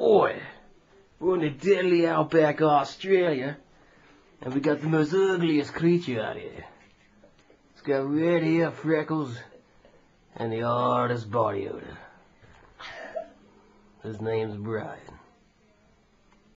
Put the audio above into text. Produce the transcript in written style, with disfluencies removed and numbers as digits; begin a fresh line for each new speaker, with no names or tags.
Boy, we're in the deadly Outback Australia, and we got the most ugliest creature out here. It's got red hair, freckles, and the hardest body odor. His name's Brian.